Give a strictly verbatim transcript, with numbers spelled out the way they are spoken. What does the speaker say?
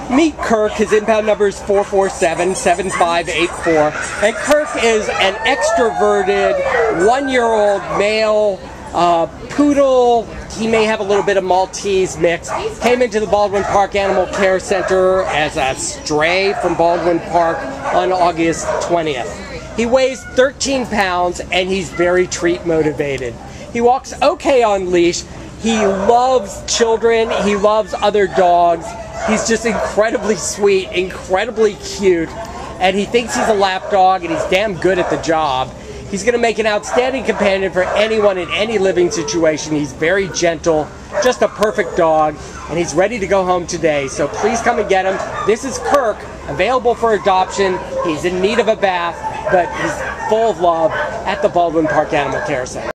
Meet Kirk. His impound number is four four seven, seven five eight four. And Kirk is an extroverted, one-year-old male uh, poodle. He may have a little bit of Maltese mix. Came into the Baldwin Park Animal Care Center as a stray from Baldwin Park on August twentieth. He weighs thirteen pounds and he's very treat motivated. He walks okay on leash. He loves children. He loves other dogs. He's just incredibly sweet, incredibly cute, and he thinks he's a lap dog and he's damn good at the job. He's going to make an outstanding companion for anyone in any living situation. He's very gentle, just a perfect dog, and he's ready to go home today. So please come and get him. This is Kirk, available for adoption. He's in need of a bath, but he's full of love at the Baldwin Park Animal Care Center.